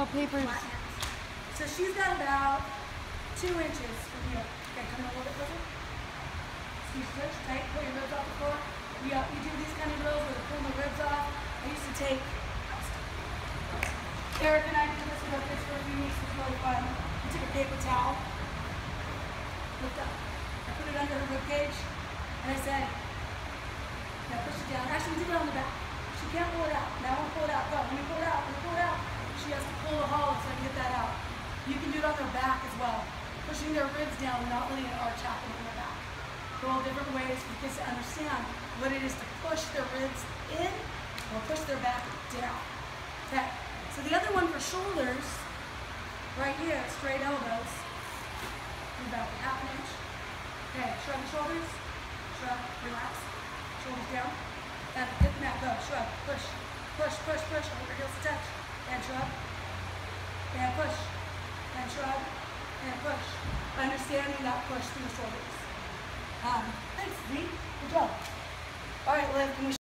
papers. Flat hands. So she's got about 2 inches from here. Okay, come in a little bit closer. Squeeze touch, tight, pull your ribs off the floor. You do these kind of drills where they're pulling the ribs off. I used to take, Eric and I did this with our kids for a few weeks. It was really fun. We took a paper towel, looked up. I put it under her rib cage, and I said, now push it down. Actually, we did it on the back. She can't pull it out. Now I want to pull it out. Go. Let me pull it out. Let me pull it out. She has to pull the hollow so I can get that out. You can do it on their back as well. Pushing their ribs down and not letting it arch happen in their back. There are all different ways for kids to understand what it is to push their ribs in or push their back down. Okay. So the other one for shoulders, right here, straight elbows. About ½ an inch. Okay, shrug the shoulders. Shrug, relax. Shoulders down. And hit the mat, go. Shrug, push. Push, push, push. Hold your heels to touch. And shrug. And push. And shrug. And push. Understanding that push through the shoulders. Thanks, Z. Good job. All right, Liv, can we